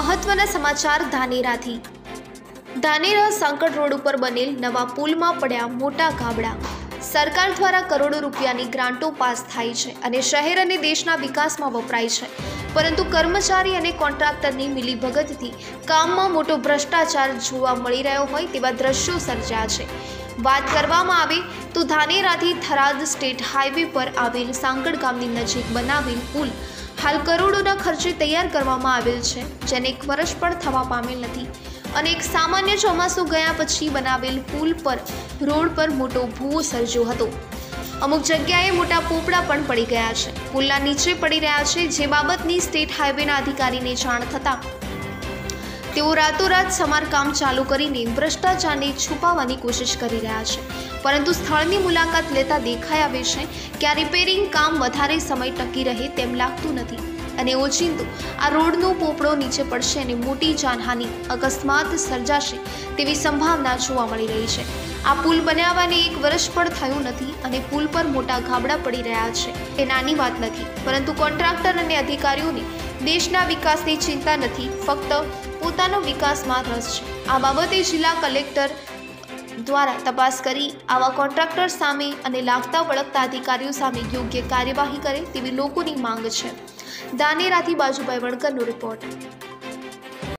મહત્વના સમાચાર ધાનેરાથી। ધાનેરા સાંકળ રોડ ઉપર બનેલ નવા પુલમાં પડ્યા મોટા ગાબડા। સરકાર દ્વારા કરોડો રૂપિયાની ગ્રાન્ટો પાસ થાય છે અને શહેર અને દેશના વિકાસમાં વપરાય છે, પરંતુ કર્મચારી અને કોન્ટ્રાક્ટરની મિલીભગતથી કામમાં મોટો ભ્રષ્ટાચાર જોવા મળી રહ્યો હોય તેવા દ્રશ્યો સર્જાયા છે। વાત કરવામાં આવે તો ધાનેરાથી થરાદ સ્ટેટ હાઈવે પર આવેલ સાંકળ ગામની નજીક બનાવેલ પુલ હાલ કરોડોના ખર્ચે તૈયાર કરવામાં આવેલ છે, જેને એક વર્ષ પણ થવા પામેલ નથી અને એક સામાન્ય ચોમાસું ગયા પછી બનાવેલ પુલ પર રોડ પર મોટો ભૂવો સર્જ્યો હતો। અમુક જગ્યાએ મોટા પોપડા પણ પડી ગયા છે, પુલના નીચે પડી રહ્યા છે, જે બાબતની સ્ટેટ હાઈવેના અધિકારીને જાણ થતાં તેઓ રાતોરાત સમારકામ ચાલુ કરીને ભ્રષ્ટાચારને છુપાવવાની કોશિશ કરી રહ્યા છે, પરંતુ સ્થળની મુલાકાત લેતા દેખાઈ આવે છે કે આ રિપેરિંગ કામ વધારે સમય ટકી રહે તેમ લાગતું નથી અને ઓચિંતું આ રોડનો પોપડો નીચે પડશે અને મોટી જાનહાનિ અકસ્માત સર્જાશે તેવી સંભાવના જોવા મળી રહી છે। આ પુલ બનાવવાને એક વર્ષ પણ થયું નથી અને પુલ પર મોટા ગાબડા પડી રહ્યા છે એ નાની વાત નથી, પરંતુ કોન્ટ્રાક્ટર અને અધિકારીઓને દેશના વિકાસની ચિંતા નથી, ફક્ત પોતાનો વિકાસમાં રસ છે। આ બાબતે જિલ્લા કલેક્ટર દ્વારા તપાસ કરી આવા કોન્ટ્રાક્ટર સામે અને લાગતા વળગતા અધિકારીઓ સામે યોગ્ય કાર્યવાહી કરે તેવી લોકોની માંગ છે। ધાનેરાથી બાજુભાઈ વણકરનો રિપોર્ટ।